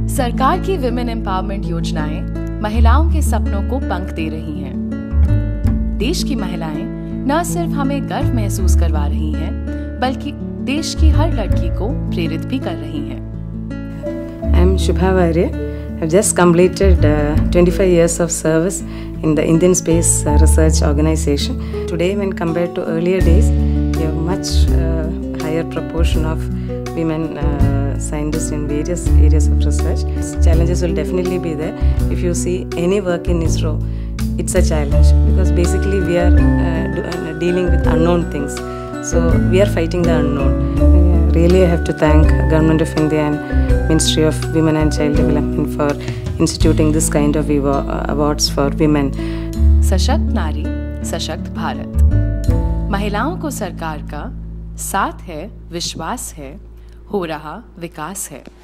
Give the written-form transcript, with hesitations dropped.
सरकार की women empowerment योजनाएं महिलाओं के सपनों को पंख दे रही हैं। देश की महिलाएं न सिर्फ हमें गर्व महसूस करवा रही हैं, बल्कि देश की हर लड़की को प्रेरित भी कर रही हैं। I am Shubha Varya. I have just completed 25 years of service in the Indian Space Research Organization. Today, when compared to earlier days, we have much higher proportion of women scientists in various areas of research. Challenges will definitely be there. If you see any work in ISRO, it's a challenge because basically we are dealing with unknown things. So we are fighting the unknown. Really, I have to thank Government of India and Ministry of Women and Child Development for instituting this kind of awards for women. सशक्त नारी, सशक्त भारत। महिलाओं को सरकार का साथ है, विश्वास है, हो रहा विकास है।